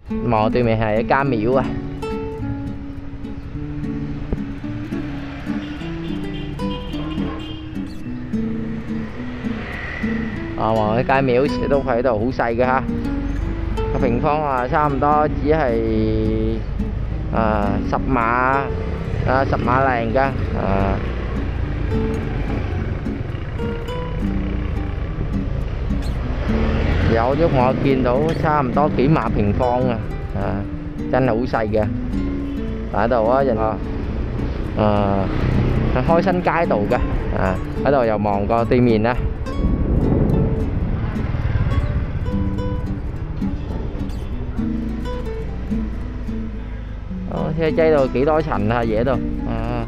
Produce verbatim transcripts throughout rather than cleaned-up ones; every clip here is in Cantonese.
望對面係一間廟啊。啊，望一間廟都喺度好細嘅嚇，個平方啊差唔多只係啊十碼啊十碼零㗎啊。有啲我見到差唔多幾碼平方啊，啊真係好細嘅。喺度啊，人啊，啊係開新街道嘅，啊喺度又望過對面啦。哦，車擠到幾多層啊嘢度啊！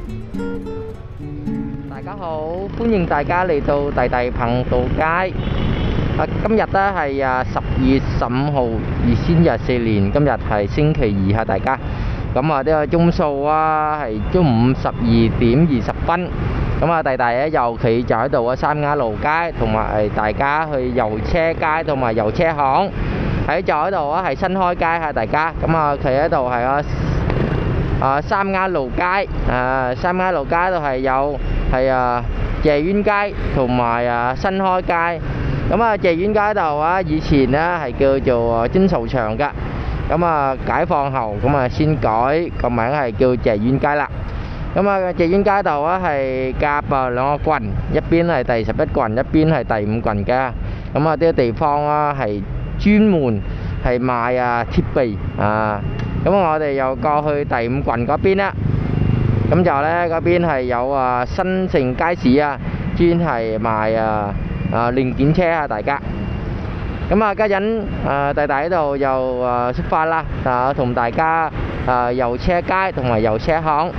大家好，歡迎大家嚟到弟弟鵬道街。啊，今日咧係啊十月十五號，二千二十四年，今日係星期二嚇大家。咁啊，呢個鐘數啊係中午十二點二十分。咁啊，弟弟咧又企就喺度啊三亞路街，同埋大家去油車街同埋油車行。喺就喺度啊係新開街嚇大家。咁啊，企喺度係啊啊三亞路街啊，三亞路街度係有係啊謝園街同埋啊新開街。咁啊，謝園街度啊，以前咧係叫做精掃場㗎。咁啊，解放後咁啊，先改個名係叫謝園街啦。咁啊，謝園街度啊係夾啊兩個郡，一邊係第十一郡，一邊係第五郡嘅。咁啊，啲地方啊係專門係賣啊鐵皮啊。咁我哋又過去第五郡嗰邊啦。咁就咧嗰邊係有啊新城街市啊，專係賣啊啊零件車啊，大家。咁啊，家陣啊弟弟喺度又啊出發啦，啊同大家啊油車街同埋油車行。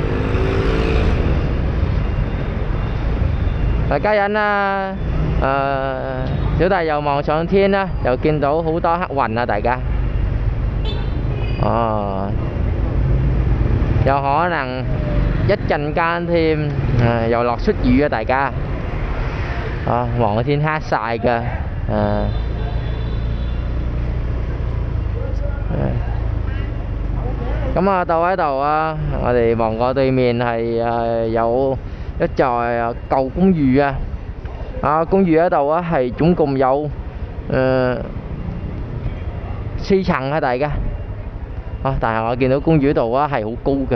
啊家陣啊，誒小弟又望上天啦，又見到好多黑雲啊，大家。哦，有可能一陣間添，誒又落出雨啊，大家。啊，望個天黑曬㗎，誒。咁啊，到喺度啊，我哋望過對面係誒有一座舊公寓啊。啊，公寓喺度啊，係總共有誒四層啊，大家。啊，但係我見到公寓度啊係好高嘅。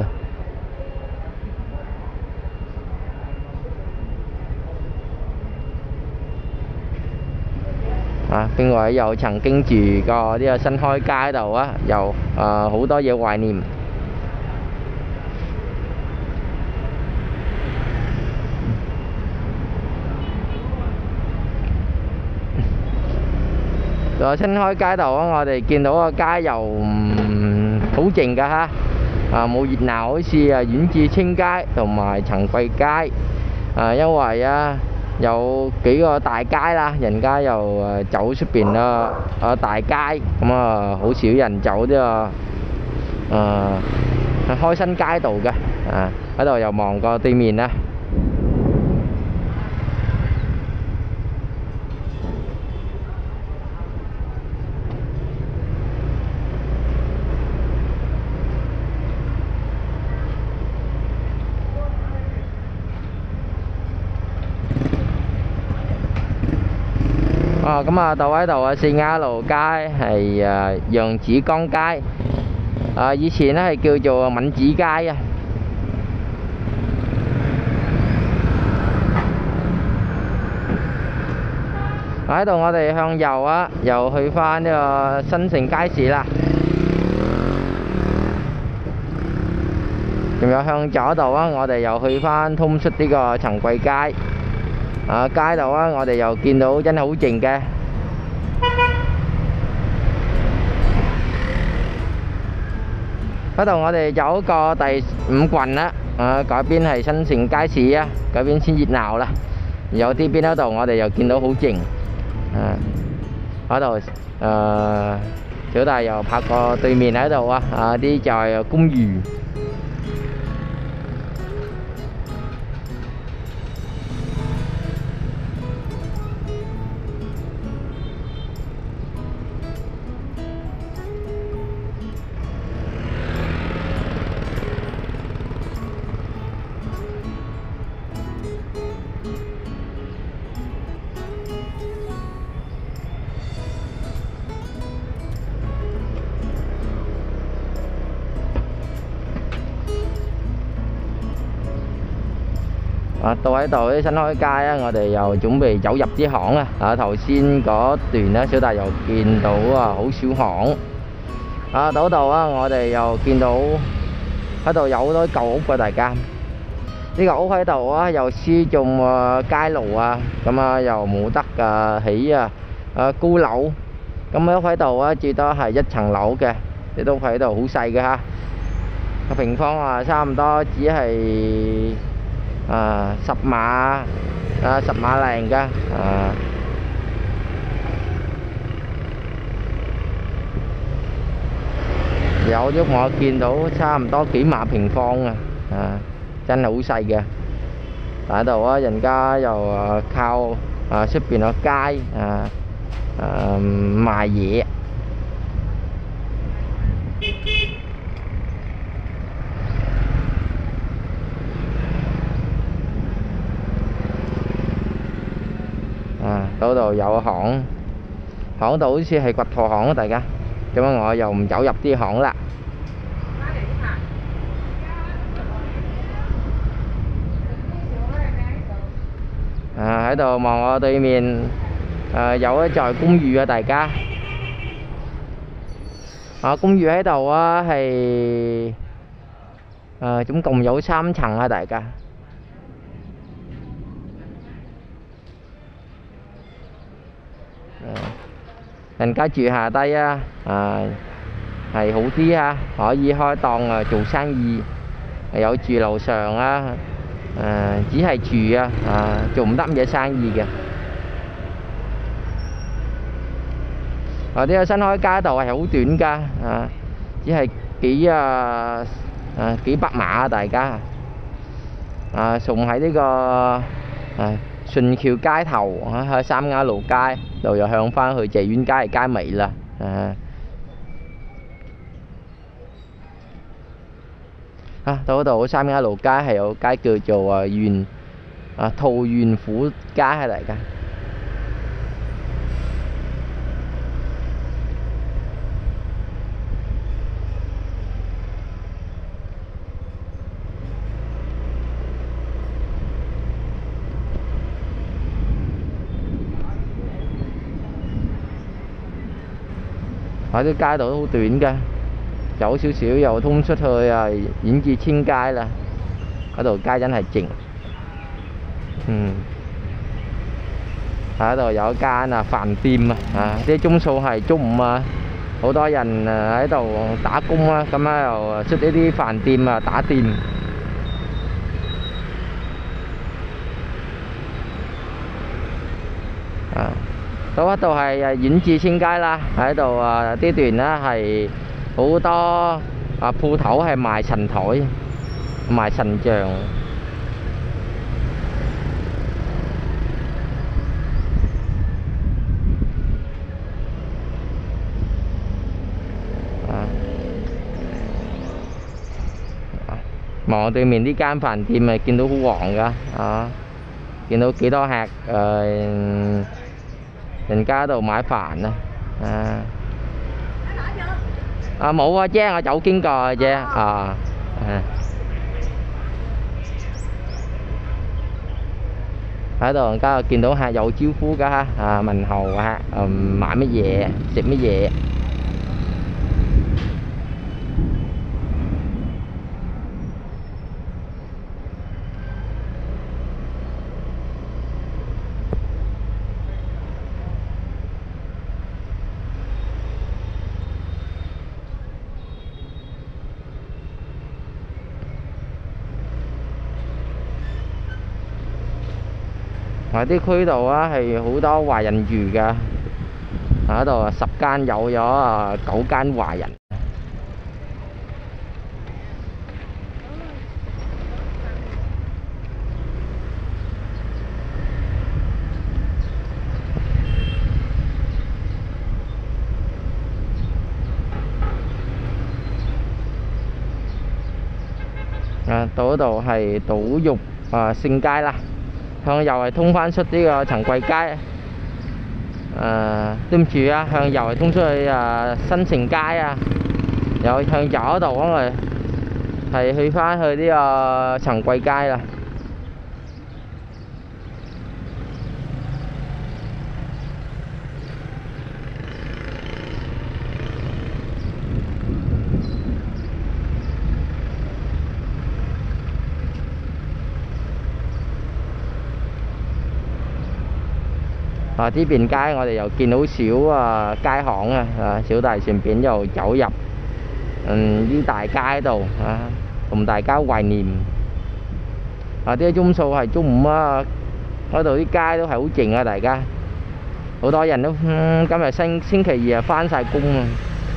啊，邊位又曾經住過呢個新開街度啊？又啊好多嘢懷念。個新開街度啊，我哋見到個街又唔好靜㗎嚇，啊冇熱鬧，好似啊阮志清街同埋陳貴街啊，因為啊有幾個大街啦，人家又誒走出邊啦啊大街，咁啊好少人走呢個誒開新街道嘅啊，喺度又望過對面啦。哦，咁啊，到喺度啊，四亞路街係啊洋紫江街，啊以前咧係叫做敏子街啊。喺度我哋向右啊，又去返呢個新城街市啦。仲有向左度啊，我哋又去返通出呢個陳貴街。啊街度啊，我哋又見到真係好靜嘅。嗰度我哋走過第五郡啦，啊嗰邊係新城街市啊，嗰邊先熱鬧啦。有啲邊嗰度我哋又見到好靜，啊嗰度誒小弟又拍過對面喺度啊，啊啲就係公寓。 啊，到喺度啲新開街啊，我哋又準備走入啲巷啊！啊，頭先嗰段咧，小弟又見到啊，好少巷。啊，到度啊，我哋又見到喺度有好多舊屋㗎，大家。呢個屋喺度啊，又施種啊街路啊，咁啊又冇得㗎起啊啊高樓。咁屋喺度啊，最多係一層樓嘅，啲屋喺度好細嘅嚇。個平方啊，差唔多只係啊十碼啊十碼零㗎啊。有啲我見到差唔多幾碼平方啊，啊真係好細嘅。喺度啊，人家又啊靠啊出邊個街啊啊賣嘢。啊，嗰度有巷，巷度好似係掘貨巷啊，大家。咁樣我又唔走入啲巷啦。啊，喺度望我對面，誒有一座公寓啊，大家。啊，公寓喺度啊，係誒總共有三層啊，大家。人家住下低啊，啊係好啲啊，可以開檔啊做生意，有住樓上啊，誒只係住啊，啊做唔得乜嘢生意嘅。啊呢個新開街道係好短㗎，啊只係幾啊啊幾百碼啊，大家。啊仲喺呢個啊順橋街頭啊，喺三亞路街度又向翻去謝苑街嘅街尾啦，啊啊到嗰度三亞路街係有街叫做啊元啊桃園府街係嚟㗎。喺啲街道都好短㗎，走少少又通出去啊演至千街啦。嗰度街真係靜。嗯，喺度有一間啊飯店啊，啊啲鐘數係中午啊，好多人啊喺度打工啊，咁啊又出呢啲飯店啊打店。啊。到嗰度係演至千街啦，喺度啊呢段咧係好多啊鋪頭係賣神台、賣神像。啊，望對面呢間飯店咪見到好旺㗎，啊，見到幾多客誒。人家喺度買飯啊，啊，啊冇啊姐，我走經過嘅啫，啊，喺度人家見到客有招呼㗎嚇，啊問候客，嗯買乜嘢，食乜嘢。喺啲區度啊，係好多華人住㗎。喺度十間有咗啊九間華人。啊，到嗰度係島玉啊聖街啦。向右係通翻出呢個陳貴街，誒、呃、對唔住啊，向右係通出去啊新城街啊，又向右嗰度咁嚟係去翻去呢個陳貴街啦。 啊，呢邊街我哋又見到少啊街巷啊，啊小弟順便又走入嗯啲大街度啊，同大家懷念啊！啲鐘數係中午啊，嗰度啲街都係好靜啊，大家好多人都嗯今日星星期二啊返晒工啊。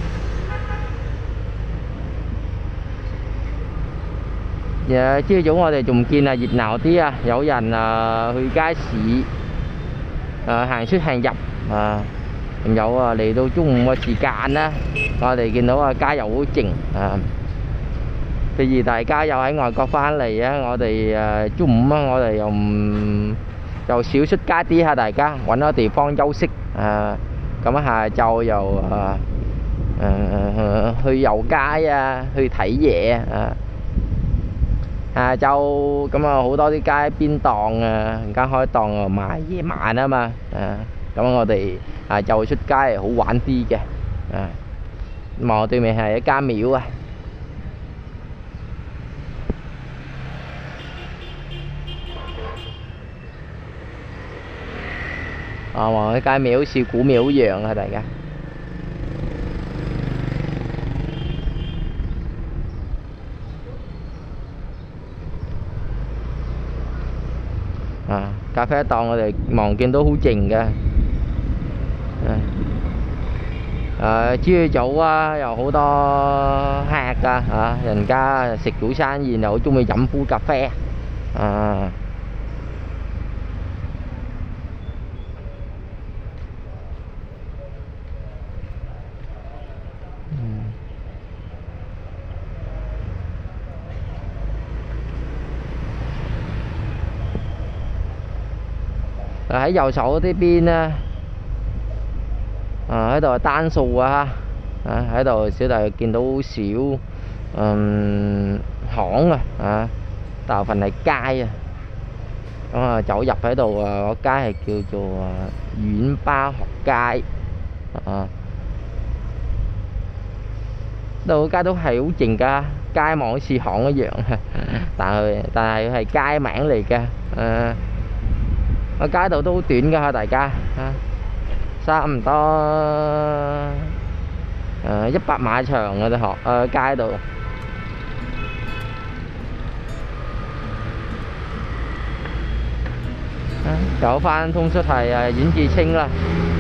誒朝早我哋仲見啊熱鬧啲啊，有人啊去街市。誒行出行入啊，仲有啊嚟到中午嘅時間啦，我哋見到啊街又好靜啊。譬如大家又喺外國返嚟啊，我哋誒中午啊，我哋又唔又少出街啲嚇，大家揾個地方休息啊。咁下晝又啊誒去遊街啊，去睇嘢啊。下晝咁啊，好多啲街邊檔啊，而家開檔啊賣夜晚啊嘛，啊咁我哋下晝出街係好玩啲嘅，啊望對面係一間廟啊，啊望一間廟似古廟一樣啊，大家。啊，咖啡檔我哋望見到好靜嘅，誒朝早啊有好多客㗎嚇，人家食早餐然後好中意飲杯咖啡啊。喺右手呢邊咧，啊喺度係單數啊，啊喺度小弟見到少嗯巷啊，啊大部分係街啊，咁啊走入喺度啊，個街係叫做啊遠巴學街啊，度街都係好靜㗎，街望好似巷一樣，但係但係係街名嚟嘅，誒。個街道都好短㗎嚇，大家啊，差唔多誒一百碼長嘅啫學誒街道。走翻通出係誒阮志清啦。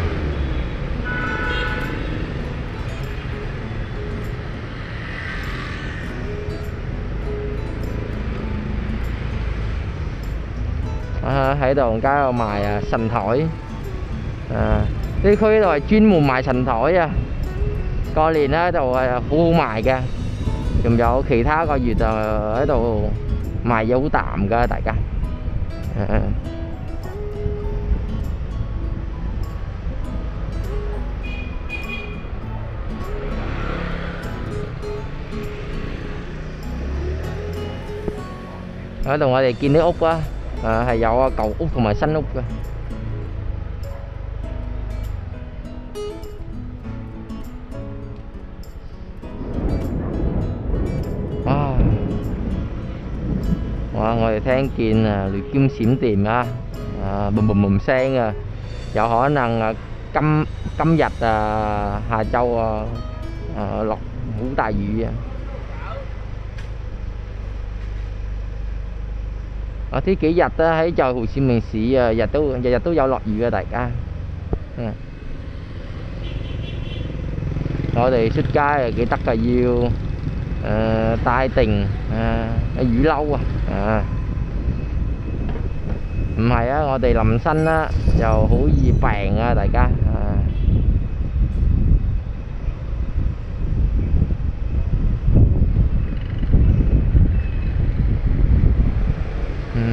啊喺度街度賣啊神台，啊呢區度係專門賣神台啊，過年咧就係好好賣嘅，仲有其他個月就喺度賣嘢好淡㗎，大家。嗯喺度我哋見啲屋啊。誒係有啊舊屋同埋新屋嘅，哇！哇！我哋聽見啊雷劍閃電啊，啊嘣嘣嘣聲啊，有可能啊今今日啊下晝啊啊落好大雨啊！啊！呢幾日咧喺就豪市明市啊，日都日日都有落雨啊，大家。嗯，我哋出街啊記得㗎，要誒帶定誒雨褸啊，啊，唔係啊，我哋淋身啦，又好易病啊，大家啊。嗯，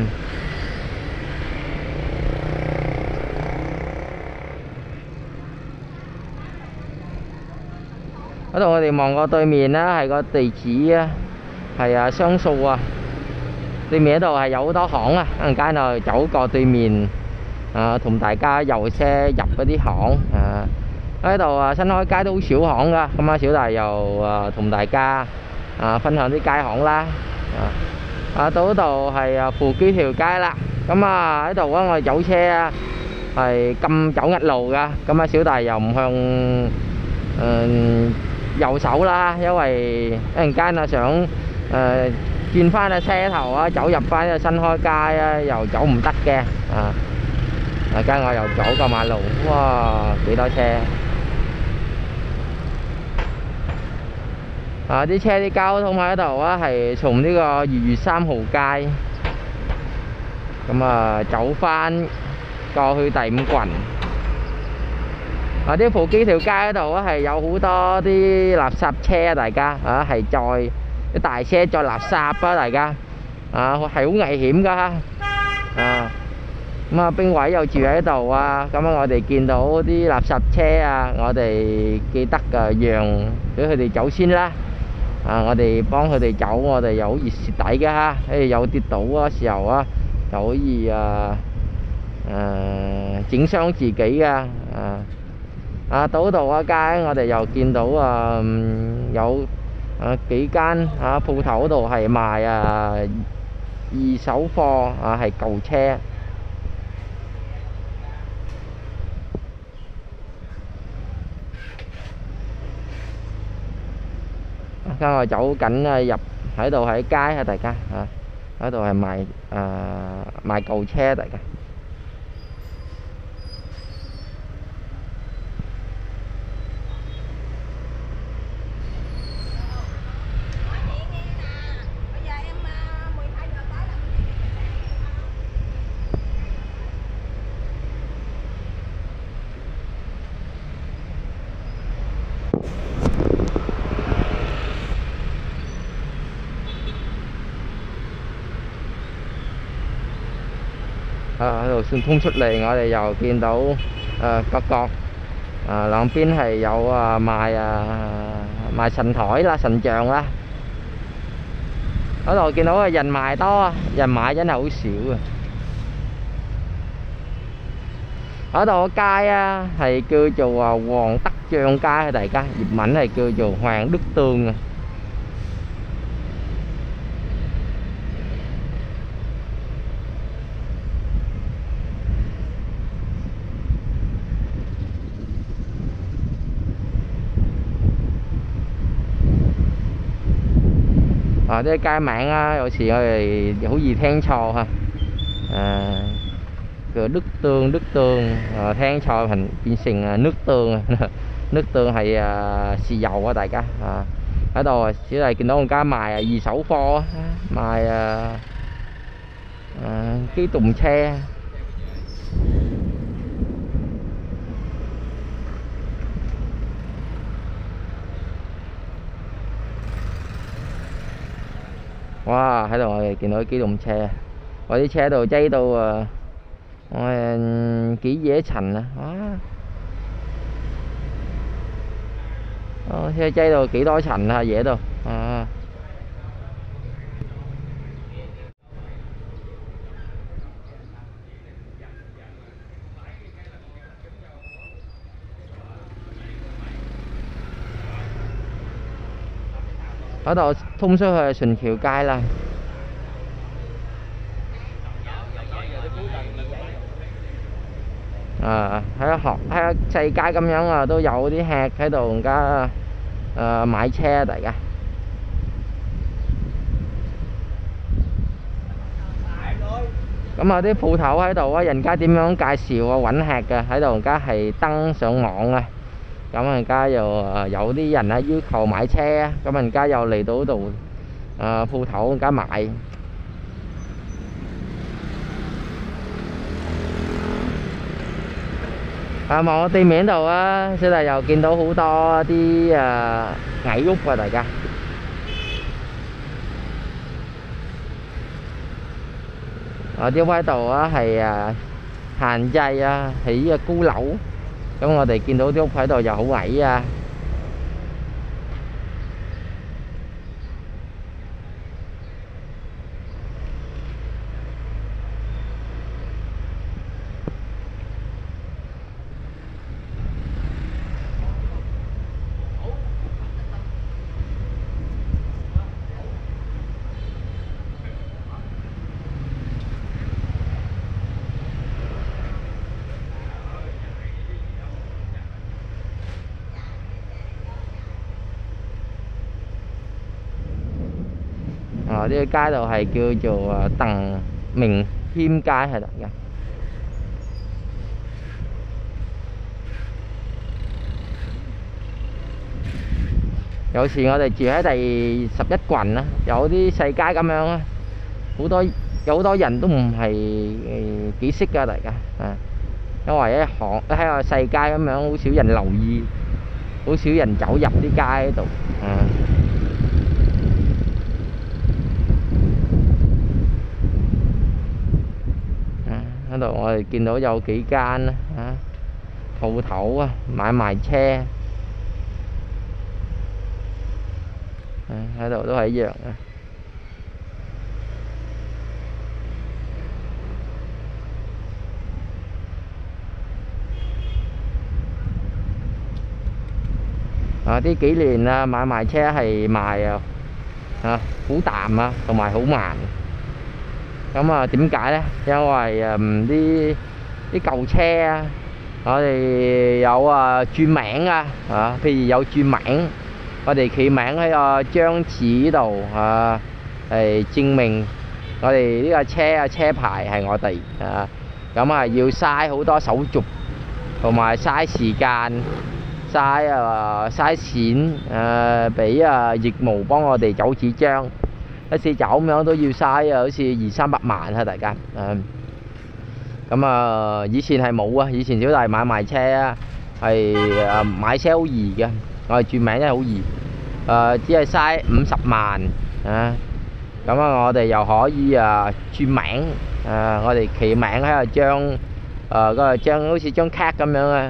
嗰度我哋望過對面啦，係個地址啊，係啊雙數啊，對面嗰度係有好多巷啊，一陣間就走過對面啊，同大家遊車入嗰啲巷啊，喺度啊新開街都好少巷噶，咁啊小弟又啊同大家啊分享啲街巷啦，啊。啊，到嗰度係啊扶居條街啦，咁啊喺度啊我哋有車啊， 係禁走壓路㗎，咁啊小弟又唔向誒右手啦，因為一陣間啊想誒轉翻個車頭啊，走入翻個新開街啊，又走唔得嘅啊！而家我又走個馬路，哇幾多車！啊！啲車啲交通喺度啊，係從呢個二月三號街咁啊走翻過去第五郡。啊！啲葡基條街嗰度啊係有好多啲垃圾車啊，大家啊係載啲大車載垃圾啊，大家啊係好危險㗎啊！咁啊兵位又住喺度啊，咁啊我哋見到啲垃圾車啊，我哋記得㗎讓俾佢哋走先啦。啊！我哋幫佢哋走，我哋又好熱蝕底嘅嚇，誒有跌倒嘅時候啊，就可以啊誒整傷自己嘅啊！啊到度啊街，我哋又見到啊有啊幾間啊鋪頭嗰度係賣啊二手貨啊，係舊車。而家我走緊啊，入喺度喺街啊，大家啊，喺度係賣啊賣舊車，大家。啊喺度順風出嚟，我哋又見到誒角角啊兩邊係有啊賣啊賣神台啦、神像啦。嗰度見到啊人賣多啊，人買真係好少啊。嗰度個街啊係叫做啊黃德將街啊，大家粵文係叫做黃đức tường啊。啊！啲街名啊，有時我哋好易聽錯嚇。誒，叫đức tường đức tường，啊聽錯thành變成啊nước tương啊，nước tương係啊豉油啊，大家啊喺度啊，小弟見到人家賣啊二手貨啊，賣啊誒機動車。哇！喺度我哋見到啲機動車，我啲車喺度擠到啊，我誒幾嘢塵啊！哇！哦，車擠到幾多塵啊，嘢度啊！嗰度通出去順橋街啦。啊，喺學喺細街咁樣啊，都有啲客喺度而家誒買車，大家。咁啊啲鋪頭喺度啊，人家點樣介紹啊揾客嘅喺度，而家係登上網啊。咁人家又誒有啲人啊要求買車啊，咁人家又嚟到度誒鋪頭人家買。啊望我地面度啊，小弟又見到好多啲誒矮屋啊，大家。啊啲位度啊係誒限制啊起個高樓。咁我哋見到啲屋喺度又好矮啊！ 啊，呢、這個街道係叫做啊鄧明謙街係啦嘅。有時我哋住喺第十一群啦，有啲細街咁樣啊，好多有好多人都唔係誒幾識㗎，大家啊，因為一行喺個細街咁樣，好少人留意，好少人走入啲街度啊。嗰度我哋見到有幾間啊鋪頭啊，買賣車。喺度都係一樣嘅。啊！呢幾年啊，買賣車係賣啊啊好淡啊，同埋好慢。咁啊，點解呢？因為誒啲啲舊車啊，我哋有啊轉名啊，啊，譬如有轉名。我哋企名喺個張紙度啊，係證明我哋呢個車啊車牌係我哋啊，咁啊要嘥好多手續，同埋嘥時間，嘥啊嘥錢誒，俾啊業務幫我哋走紙張，一次走咁樣都要嘥啊，好似二三百萬啊，大家誒。咁啊，以前係冇啊，以前小弟買賣車啊，係誒買車好易嘅。我哋轉名真係好易，誒、呃、只係嘥五十萬啊！咁啊，我哋又可以啊轉名，誒、啊、我哋企名喺度張，誒嗰個張好似張卡咁樣啊！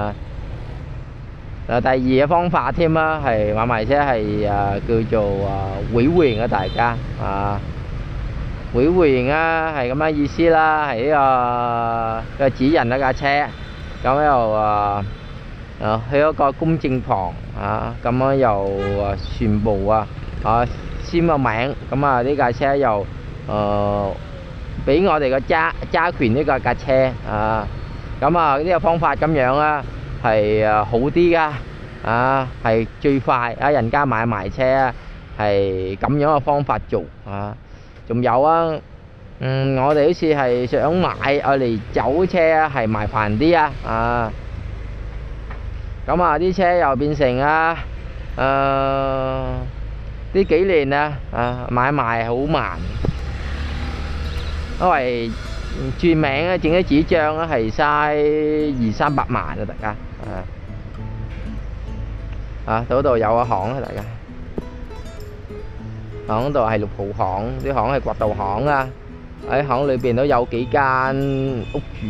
誒、啊、第二嘅方法添啦，係買賣車係誒、啊、叫做啊會會型嘅大家啊，會會型啊係咁嘅意思啦，係呢個嘅指引一架車，咁又啊〜啊，去一個公證房啊，咁樣又啊全部啊啊簽個名，咁啊呢架車又誒俾我哋個揸揸權呢個架車啊，咁啊呢個方法咁樣啊係誒好啲噶，啊係最快啊，人家買賣車啊係咁樣嘅方法做啊，仲有啊，嗯我哋好似係想買我哋走車啊係麻煩啲啊啊。咁啊啲車又變成啊誒呢幾年啊啊買賣好慢，因為轉名咧整啲紙張咧係嘥二三百萬啊，大家啊啊嗰度有個行啊，大家行度係六號行，啲行係國道行啊，喺行裏邊都有幾間屋住。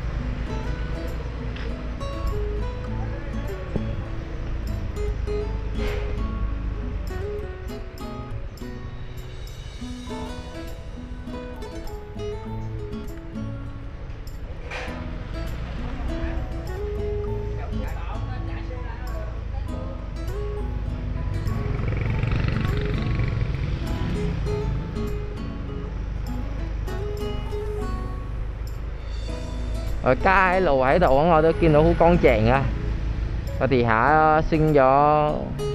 誒街路喺度我都見到好乾淨啊！個地下升咗，誒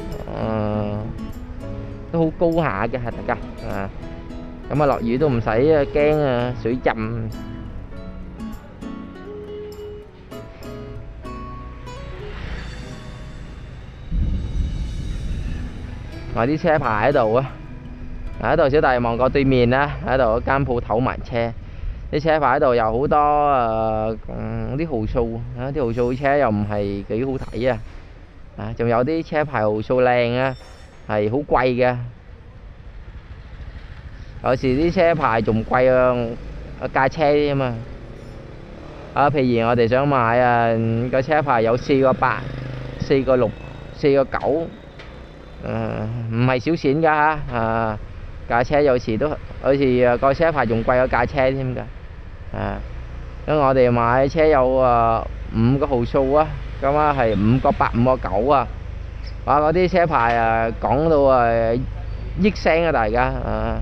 都好高下嘅，大家啊！咁啊落雨都唔使啊驚啊水浸。我啲車牌喺度啊！喺度小弟望過對面啦，喺度間鋪頭賣車。啲車牌喺度有好多誒啲號數啊，啲號數車又唔係幾好睇啊！啊，仲有啲車牌號數靚啊，係好貴嘅。有時啲車牌仲貴啊架車添嘛。啊，譬如我哋想買啊個車牌有四個八、四個六、四個九，誒唔係少錢㗎嚇啊！架車有時都好似個車牌仲貴過架車添㗎。啊，因為我哋買車有啊五個號數啊，咁啊係五個八、五個九啊，哇！嗰啲車牌啊講到啊億聲啊，大家啊。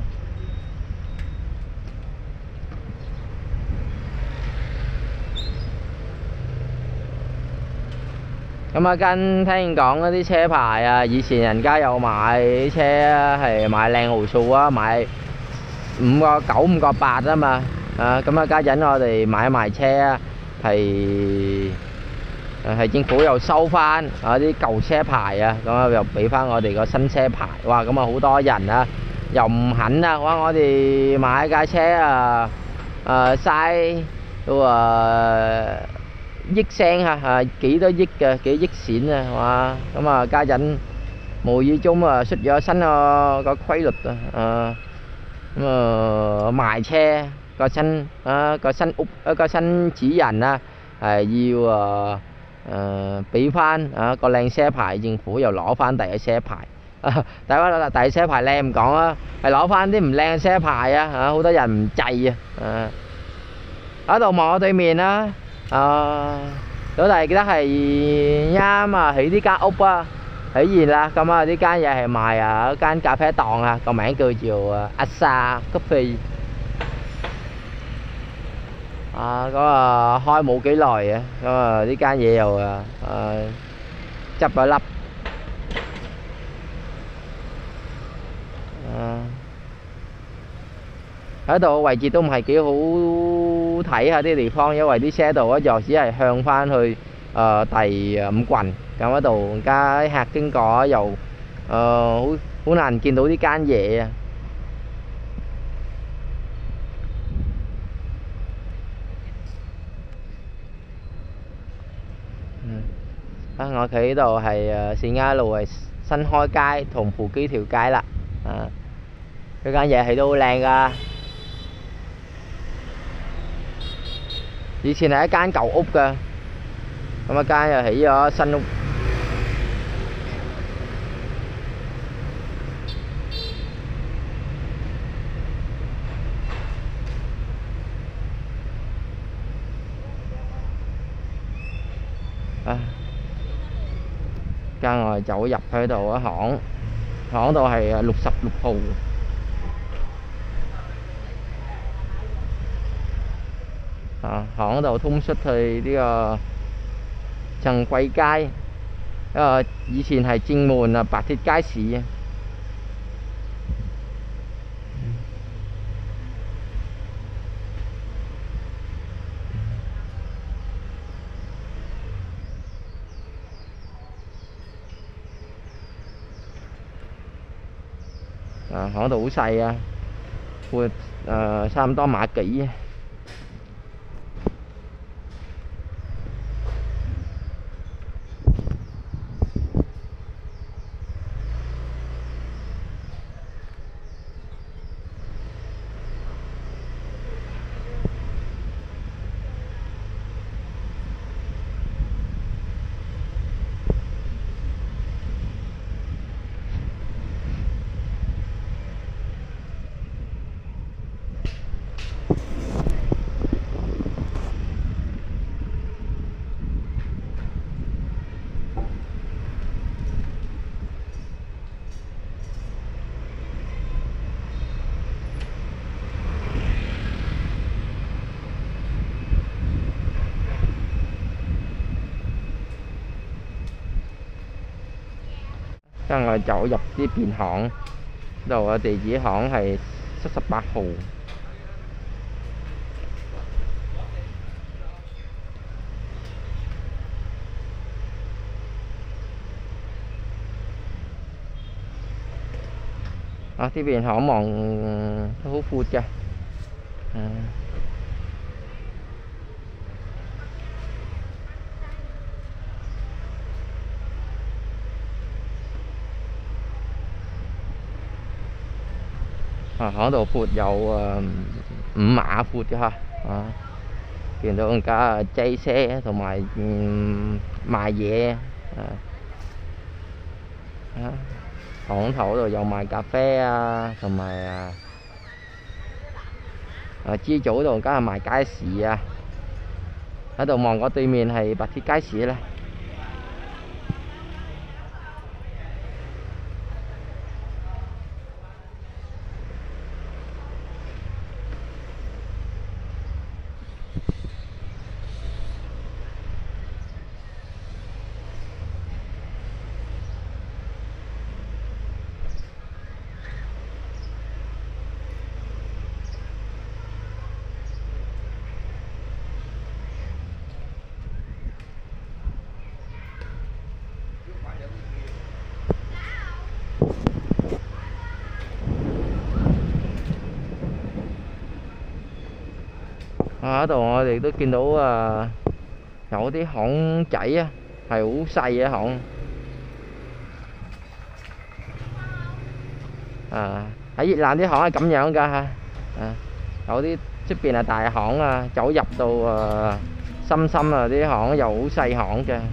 咁啊，跟聽講嗰啲車牌啊，以前人家有買啲車係買靚毫數啊，買五個九五個八啊嘛，啊咁啊家陣我哋買賣車啊係係政府又收翻啊啲舊車牌啊，咁啊又俾翻我哋個新車牌，哇咁啊好多人啊又唔肯啊，哇我哋買架車啊誒嘥到啊億聲啊，啊幾多億嘅幾億錢啊，哇咁啊家陣無意中啊出咗新個個規律啊，啊咁啊賣車個新啊個新屋一個新指引啊係要啊誒俾翻啊個靚車牌，政府又攞翻第一車牌。啊！大家攞第一車牌靚唔講啊，係攞翻啲唔靚嘅車牌啊！嚇，好多人唔制啊！啊，喺度望我對面啦，啊，老弟記得係啱啊，起呢間屋啊，起完啦，咁啊呢間嘢係賣啊一間咖啡檔啊，個名叫做啊阿沙Coffee。啊，咁啊開冇幾耐啊，咁啊呢間嘢又啊啊執咗笠。喺度位置都唔係幾好睇下啲地方，因為啲車道咧就只係向翻去誒、呃、第五郡，咁嗰度而家啲客經過又誒好好難見到呢間嘢啊！嗯，啊我企呢度係誒善嘉路係新開街同扶基條街啦，啊呢間嘢係都好靚㗎。以前係一間舊屋㗎，咁一間又起咗新屋。啊，間我哋走入去度啊行，行度係六十六號。啊，行嗰度通出去呢個陳貴街，因為以前係正門啊白鐵街市啊。啊，行度好細啊，闊誒差唔多碼幾啊。跟我走入啲便行度嘅地址行係七十八號。啊！啲便行望都好闊嘅，嗯。啊，行度闊有誒五碼闊嘅嚇，啊，見到人家擠車同埋嗯賣嘢啊，啊，行頭嗰度有賣咖啡啊，同埋啊啊朝早嗰度梗係賣街市啊，喺度望過對面係白鐵街市啦。 啊，喺度我哋都見到啊，有啲巷仔啊，係好細嘅巷。啊，喺越南啲巷係咁樣㗎嚇。啊，有啲出邊係大巷啊，走入到啊深深啊啲巷又好細巷嘅。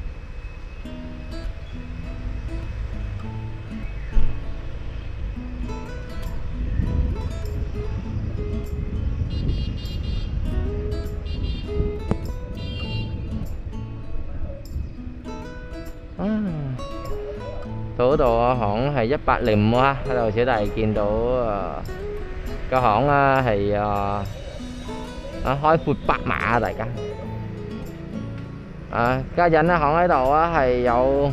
啊，到嗰度個巷係一百零五啊，喺度小弟見到啊個巷啊係啊啊開闊百碼啊，大家啊家陣咧巷喺度啊係有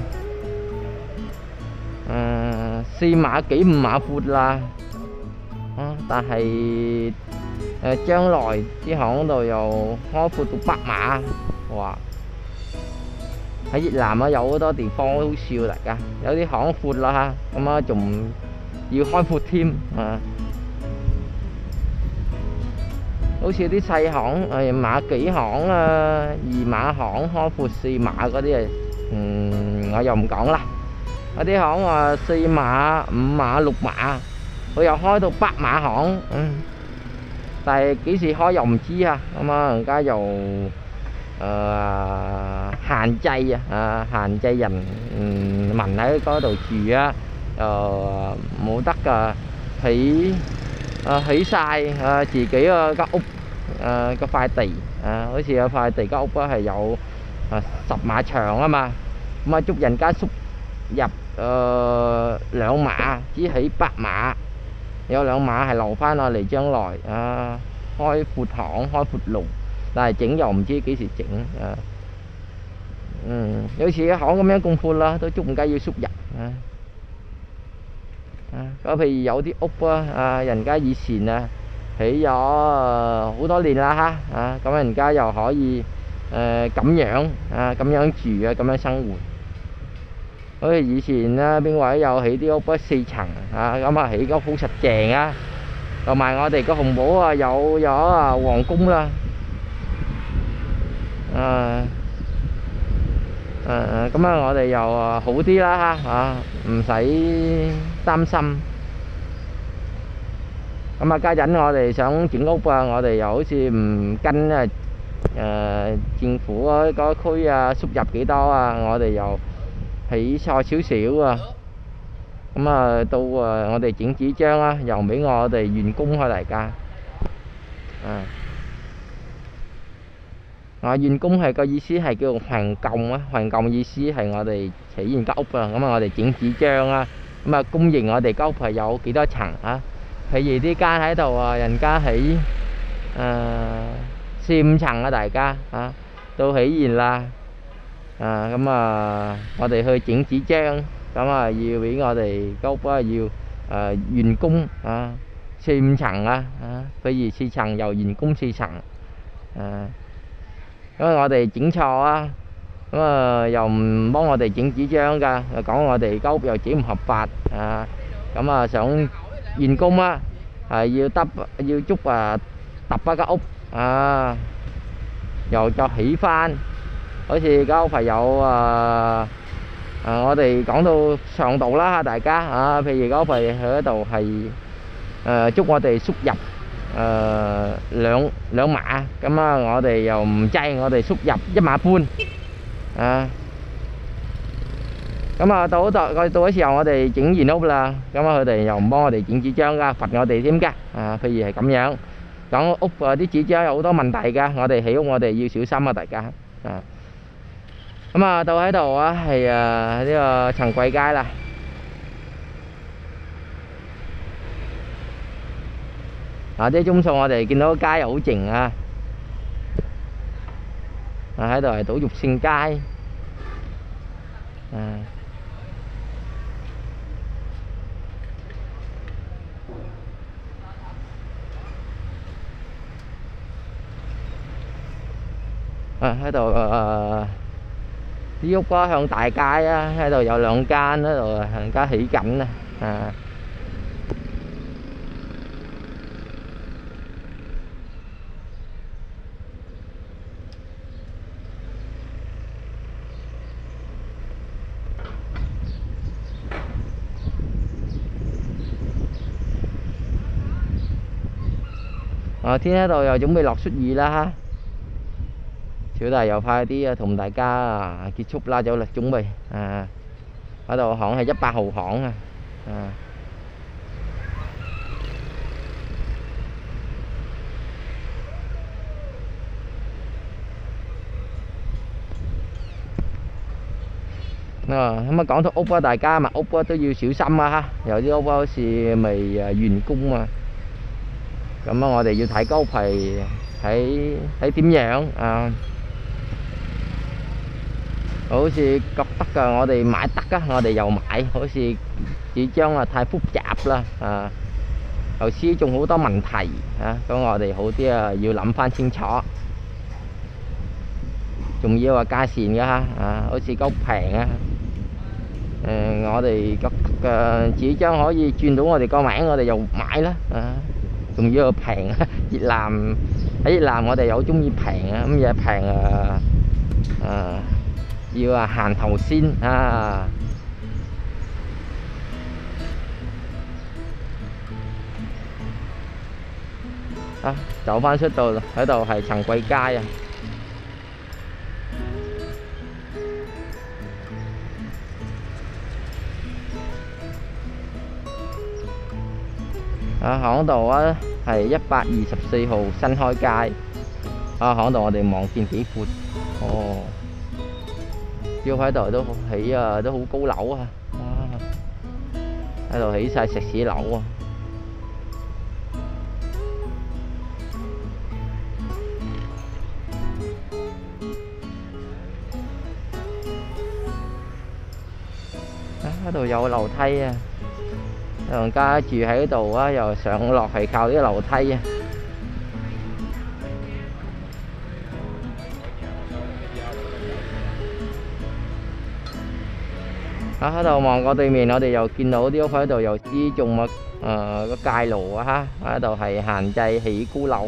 誒四碼幾五碼闊啦，啊但係誒將來啲巷度又開闊到百碼，哇！喺越南啊，有好多地方好笑大家，有啲巷闊啦嚇，咁啊仲要開闊添啊！好似啲細巷，誒碼幾巷啊，二碼巷開闊四碼嗰啲啊，嗯我又唔講啦。有啲巷啊四碼、五碼、六碼，佢又開到百碼巷，嗯，但係幾時開又唔知啊，咁啊而家又誒、呃、限制啊，啊限制人嗯民喺嗰度住啊，誒冇得㗎起啊起晒啊自己個間屋誒個塊地啊，好似有塊地間屋啊係有啊十碼長啊嘛，咁啊捉人家縮入誒兩碼，只起百碼，有兩碼係留翻落嚟將來啊開闊巷開闊路。但係整又唔知幾時整啊！嗯，有時巷咁樣咁闊啦，都捉唔緊要縮入啊！啊，咁譬如有啲屋啊，啊人家以前啊起咗好多年啦嚇，啊咁人家又可以誒咁樣啊咁樣住啊咁樣生活。好似以前咧邊位有起啲屋不四層啊，咁啊起個好實淨啊！同埋我哋個紅帽啊有咗啊皇宮啦。啊誒咁啊，我哋又好啲啦嚇，啊唔使擔心。咁啊，家陣我哋想整屋啊，我哋又好似唔跟啊誒政府嗰嗰區啊輸入幾多啊，我哋又起錯少少啊。咁啊，到啊我哋整紙張啊，又俾我哋員工開大家啊。啊，完工係個意思係叫還舊啊，還舊意思係我哋起完間屋啊，咁啊我哋整紙張啊，咁啊公認我哋間屋係有幾多層啊？譬如啲間喺度啊，人家起誒四五層啊，大家啊都起完啦，啊咁啊我哋去整紙張，咁啊要俾我哋間屋啊要誒完工啊四五層啊，啊譬如四層又完工四層，啊。因為我哋整錯啊，咁啊又唔幫我哋整紙張㗎，又講我哋間屋又整唔合法啊，咁啊想完工啊，係要揼要捉啊揼翻間屋啊，又再起翻，好似間屋係有啊啊我哋講到上度啦嚇大家啊，譬如間屋係喺度係誒捉我哋輸入。誒、呃、兩兩碼咁啊！我哋又唔制，我哋輸入一碼半啊！咁啊，到到我到嗰時候，我哋整完屋啦，咁啊，佢哋又唔幫我哋整紙張㗎，罰我哋添㗎啊！譬如係咁樣，講屋啊啲紙張有好多問題㗎，我哋起屋我哋要小心啊，大家啊！咁啊，到喺度啊，係啊呢個陳貴街啦。啊！啲鐘數我哋見到街又好靜啊！啊喺度係賭玉勝街，啊啊喺度誒啲屋啊向大街啊，喺度有兩間喺度人家起緊啊！啊啊，天喺度又準備落雪雨啦，小弟又快啲啊，同大家啊結束啦，咗啦，準備啊，喺度行係一百號行啊，啊。啊，咁啊講到屋啊，大家買屋啊都要小心啊哈，有啲屋好似未誒完工啊，咁啊我哋要睇高皮睇睇點樣啊，好似覺得啊我哋買得啊，我哋又買，好似紙張啊太複雜啦啊，頭先仲好多問題啊，咁我哋好啲啊要諗翻清楚。仲要話價錢㗎嚇，啊，好似夠平啊！誒、呃，我哋個嘅紙張可以轉到我哋個名，我哋又買啦，啊，仲要平啊！越南喺越南我哋又好中意平啊，咁嘢平啊，啊，要啊行頭先啊！啊，走翻出到喺度係陳貴街啊！啊，響度啊係一百二十四號新開街。啊，響度我哋望見幾闊。哦，要喺度都起啊，都好高樓啊！哇，喺度起晒石屎樓啊！啊，喺度有樓梯啊！人家住喺度啊，又上落係靠啲樓梯啊！啊，喺度望過對面，我哋又見到啲屋喺度又知種乜誒個街路啊！喺度係限制起高樓。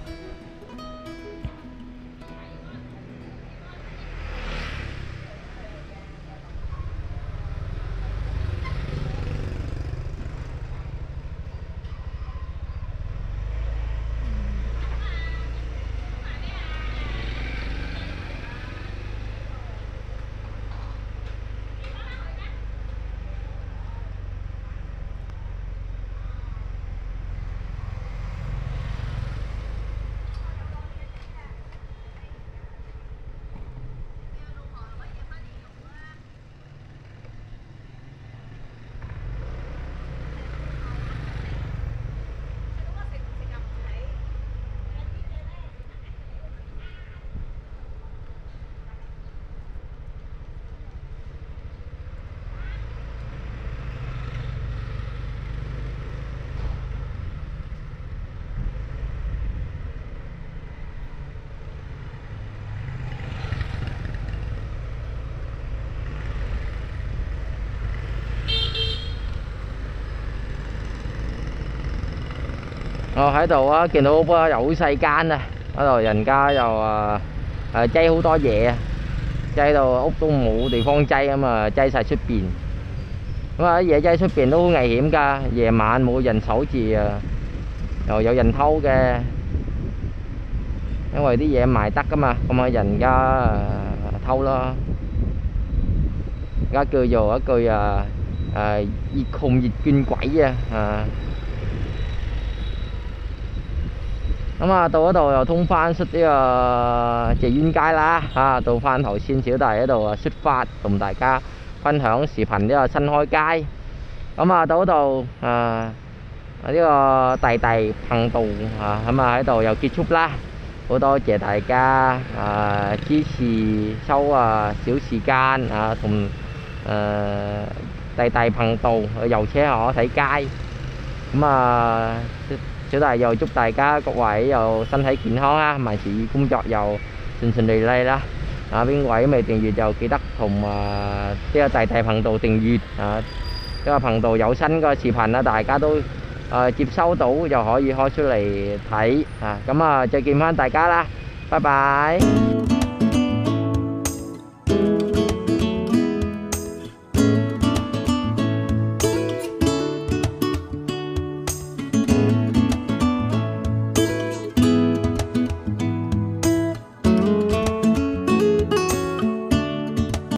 我喺度啊，見到屋啊又好細間啊，嗰度人家又啊誒擠好多嘢啊，擠到屋都冇地方擠咁啊，擠晒出邊。咁啊啲嘢擠出邊都好危險㗎，夜晚冇人守住啊，又有人偷嘅，因為啲嘢賣得㗎嘛，咁啊人家偷咯。而家叫做一句啊誒越窮越見鬼啊啊！咁啊，到嗰度又通翻出呢個謝淵街啦，啊，到翻頭先小弟喺度啊出發，同大家分享視頻呢個新開街。咁啊，到嗰度啊呢個弟弟頻道啊，咁啊喺度又結束啦。好多謝大家啊支持收啊小時間啊，同誒弟弟頻道去遊車河睇街。咁啊〜小弟又祝大家各位又身體健康啦，萬事工作又順順利利啦。啊，邊位未訂閱就記得同啊呢個弟弟頻道訂閱啊，呢個頻道有新嘅視頻啊，大家都啊接收到就可以開出嚟睇啊。咁啊，再見翻大家啦，拜拜。